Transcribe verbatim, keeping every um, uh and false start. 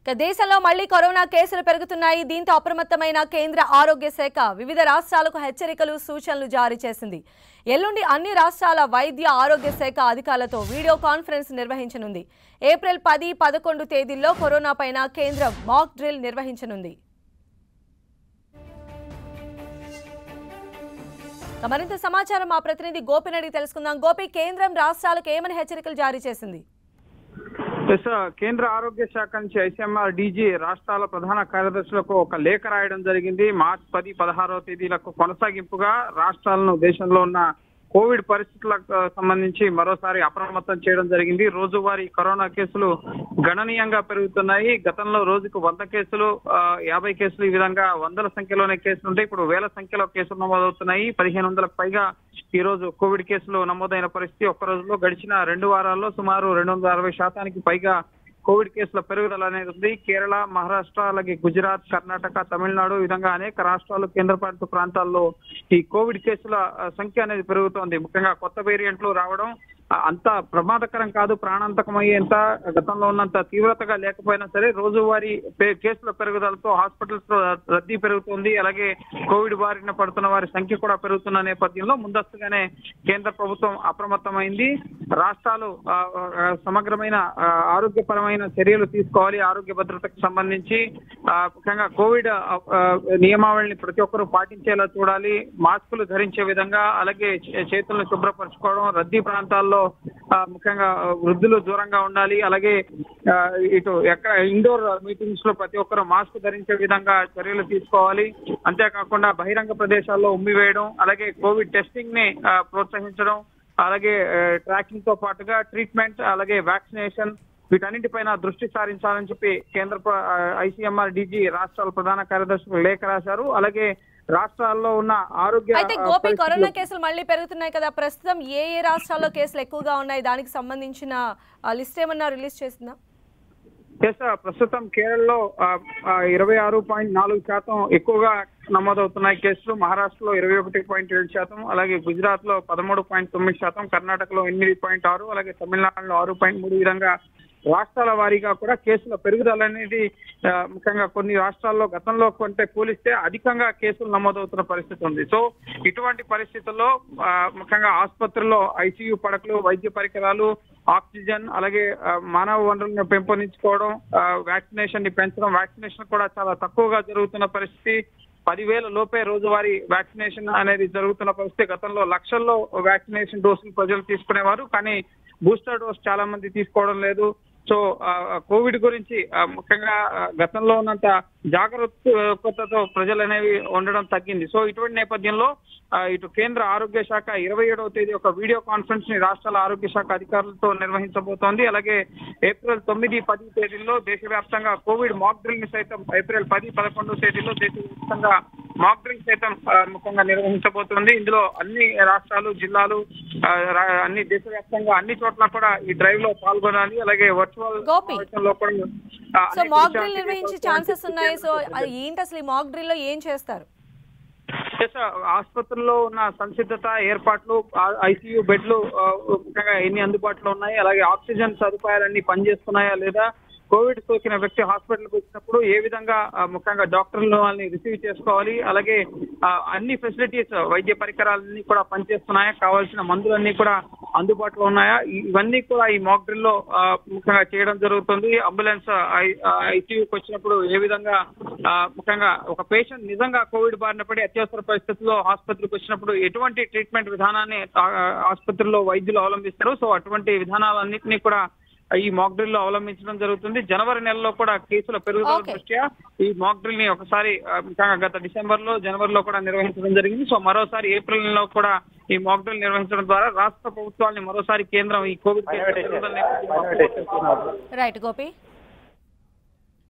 దేశంలో మళ్లీ కరోనా కేసులు పెరుగుతున్నాయి. దీంతో అప్రమత్తమైన కేంద్ర ఆరోగ్య శాఖ వివిధ రాష్ట్రాలకు హెచ్చరికలు సూచనలు జారీ చేసింది. ఎల్లుండి అన్ని రాష్ట్రాల వైద్య ఆరోగ్య శాఖ అధికారులతో వీడియో కాన్ఫరెన్స్ నిర్వహించనుంది. ఏప్రిల్ పది పదకొండు తేదీల్లో కరోనా పైన కేంద్రం మాక్ డ్రిల్ నిర్వహించనుంది. మరింత సమాచారం మా ప్రతినిధి గోపిని అడిగి తెలుసుకుందాం. గోపి, కేంద్రం రాష్ట్రాలకు ఏమని హెచ్చరికలు జారీ చేసింది? కేంద్ర ఆరోగ్య శాఖ నుంచి ఐసీఎంఆర్ డీజీ రాష్ట్రాల ప్రధాన కార్యదర్శులకు ఒక లేఖ రాయడం జరిగింది. మార్చి పది పదహారవ తేదీలకు కొనసాగింపుగా రాష్ట్రాలను దేశంలో ఉన్న కోవిడ్ పరిస్థితులకు సంబంధించి మరోసారి అప్రమత్తం చేయడం జరిగింది. రోజువారీ కరోనా కేసులు గణనీయంగా పెరుగుతున్నాయి. గతంలో రోజుకు వంద కేసులు యాభై కేసులు ఈ విధంగా వందల సంఖ్యలోనే కేసులు ఉంటాయి. ఇప్పుడు వేల సంఖ్యలో కేసులు నమోదవుతున్నాయి. పదిహేను వందలకు పైగా ఈ రోజు కోవిడ్ కేసులు నమోదైన పరిస్థితి. ఒక్క రోజులో గడిచిన రెండు వారాల్లో సుమారు రెండు వందల అరవై శాతానికి పైగా కోవిడ్ కేసుల పెరుగుదల అనేది ఉంది. కేరళ, మహారాష్ట్ర, అలాగే గుజరాత్, కర్ణాటక, తమిళనాడు ఈ విధంగా అనేక రాష్ట్రాలు, కేంద్రపాలిత ప్రాంతాల్లో ఈ కోవిడ్ కేసుల సంఖ్య అనేది పెరుగుతోంది. ముఖ్యంగా కొత్త వేరియంట్లు రావడం అంత ప్రమాదకరం కాదు, ప్రాణాంతకమయ్యేంత గతంలో ఉన్నంత తీవ్రతగా లేకపోయినా సరే రోజువారీ కేసుల పెరుగుదలతో హాస్పిటల్స్ లో రద్దీ పెరుగుతుంది. అలాగే కోవిడ్ బారిన పడుతున్న వారి సంఖ్య కూడా పెరుగుతున్న నేపథ్యంలో ముందస్తుగానే కేంద్ర ప్రభుత్వం అప్రమత్తమైంది. రాష్ట్రాలు సమగ్రమైన ఆరోగ్యపరమైన చర్యలు తీసుకోవాలి. ఆరోగ్య భద్రతకు సంబంధించి ముఖ్యంగా కోవిడ్ నియమావళిని ప్రతి ఒక్కరూ పాటించేలా చూడాలి. మాస్కులు ధరించే విధంగా, అలాగే చేతులను శుభ్రపరచుకోవడం, రద్దీ ప్రాంతాల్లో ముఖ్యంగా వృద్ధులు దూరంగా ఉండాలి. అలాగే ఇటు ఎక్కడ ఇండోర్ మీటింగ్స్ లో ప్రతి ఒక్కరు మాస్క్ ధరించే విధంగా చర్యలు తీసుకోవాలి. అంతేకాకుండా బహిరంగ ప్రదేశాల్లో ఉమ్మివేయడం, అలాగే కోవిడ్ టెస్టింగ్ ని ప్రోత్సహించడం, అలాగే ట్రాకింగ్ తో పాటుగా ట్రీట్మెంట్, అలాగే వ్యాక్సినేషన్ వీటన్నింటిపైన దృష్టి సారించాలని చెప్పి కేంద్ర ఐసీఎంఆర్ డీజీ రాష్ట్రాల ప్రధాన కార్యదర్శులు లేఖ రాశారు. అలాగే రాష్ట్రాల్లో ఉన్న ఆరోగ్య అయితే గోపి, కరోనా కేసులు మళ్ళీ పెరుగుతున్నాయి కదా, ప్రస్తుతం ఏ ఏ రాష్ట్రాల్లో కేసులు ఎక్కువగా ఉన్నాయి, దానికి సంబంధించిన లిస్ట్ ఏమన్నా రిలీజ్ చేసిందా? ప్రస్తుతం కేరళలో ఇరవై ఆరు పాయింట్ నాలుగు శాతం ఎక్కువగా నమోదవుతున్నాయి కేసులు. మహారాష్ట్రలో ఇరవై ఒకటి పాయింట్ ఏడు శాతం, అలాగే గుజరాత్ లో పదమూడు పాయింట్ తొమ్మిది శాతం, కర్ణాటకలో ఎనిమిది పాయింట్ ఆరు, అలాగే తమిళనాడులో ఆరు పాయింట్ మూడు విధంగా రాష్ట్రాల వారీగా కూడా కేసుల పెరుగుదల అనేది ముఖ్యంగా కొన్ని రాష్ట్రాల్లో గతంలో కొంటే పోలిస్తే అధికంగా కేసులు నమోదవుతున్న పరిస్థితి ఉంది. సో ఇటువంటి పరిస్థితుల్లో ముఖ్యంగా ఆసుపత్రుల్లో ఐసీయూ పడకలు, వైద్య పరికరాలు, ఆక్సిజన్, అలాగే మానవ వనరులను పెంపొందించుకోవడం, వ్యాక్సినేషన్ ని పెంచడం, వ్యాక్సినేషన్ కూడా చాలా తక్కువగా జరుగుతున్న పరిస్థితి. పదివేల లోపే రోజువారీ వ్యాక్సినేషన్ అనేది జరుగుతున్న పరిస్థితి. గతంలో లక్షల్లో వ్యాక్సినేషన్ డోసులు ప్రజలు తీసుకునేవారు, కానీ బూస్టర్ డోస్ చాలా మంది తీసుకోవడం లేదు. సో కోవిడ్ గురించి ముఖ్యంగా గతంలో ఉన్నంత జాగ్రత్తతో ప్రజలు అనేవి ఉండడం తగ్గింది. సో ఇటువంటి నేపథ్యంలో ఇటు కేంద్ర ఆరోగ్య శాఖ ఇరవై ఏడవ తేదీ ఒక వీడియో కాన్ఫరెన్స్ ని రాష్ట్రాల ఆరోగ్య శాఖ అధికారులతో నిర్వహించబోతోంది. అలాగే ఏప్రిల్ తొమ్మిది పది తేదీల్లో దేశవ్యాప్తంగా కోవిడ్ మాక్ డ్రిల్ ని సైతం ఏప్రిల్ పది పదకొండు తేదీల్లో దేశవ్యాప్తంగా మాక్ డ్రిల్ సైతం ముఖ్యంగా నిర్వహించబోతోంది. ఇందులో అన్ని రాష్ట్రాలు, జిల్లాలు, అన్ని దేశవ్యాప్తంగా అన్ని చోట్ల కూడా ఈ డ్రైవ్ లో పాల్గొనాలి. అలాగే వర్చువల్ లో కూడా మాక్ డ్రిల్ నిర్వహించే ఛాన్సెస్ ఉన్నాయి. సో ఏంటి అసలు ఈ మాక్ డ్రిల్ లో ఏం చేస్తారు? ఆసుపత్రుల్లో ఉన్న సంసిద్ధత, ఏర్పాట్లు, ఐసీయూ బెడ్లు ముఖ్యంగా ఎన్ని అందుబాటులో ఉన్నాయి, అలాగే ఆక్సిజన్ సదుపాయాలన్నీ పనిచేస్తున్నాయా లేదా, కోవిడ్ సోకిన వ్యక్తి హాస్పిటల్కి వచ్చినప్పుడు ఏ విధంగా ముఖ్యంగా డాక్టర్లు వాళ్ళని రిసీవ్ చేసుకోవాలి, అలాగే అన్ని ఫెసిలిటీస్, వైద్య పరికరాలన్నీ కూడా పనిచేస్తున్నాయా, కావాల్సిన మందులన్నీ కూడా అందుబాటులో ఉన్నాయా, ఇవన్నీ కూడా ఈ మాక్ డ్రిల్ లో ముఖ్యంగా చేయడం జరుగుతుంది. అంబులెన్స్ ఐసీయూకి వచ్చినప్పుడు ఏ విధంగా ముఖ్యంగా ఒక పేషెంట్ నిజంగా కోవిడ్ బారిన పడి అత్యవసర పరిస్థితుల్లో ఆసుపత్రికి వచ్చినప్పుడు ఎటువంటి ట్రీట్మెంట్ విధానాన్ని ఆసుపత్రిలో వైద్యులు అవలంబిస్తారు. సో అటువంటి విధానాలన్నింటినీ కూడా ఈ మాక్ డ్రిల్ లో అవలంబించడం జరుగుతుంది. జనవరి నెలలో కూడా కేసుల పెరుగుదల దృష్ట్యా ఈ మాక్ డ్రిల్ ని ఒకసారి గత డిసెంబర్ లో, జనవరిలో కూడా నిర్వహించడం జరిగింది. సో మరోసారి ఏప్రిల్ నెలలో కూడా ఈ మాక్ డ్రిల్ నిర్వహించడం ద్వారా రాష్ట్ర ప్రభుత్వాన్ని మరోసారి కేంద్రం ఈ కోవిడ్ రైట్ గోపి.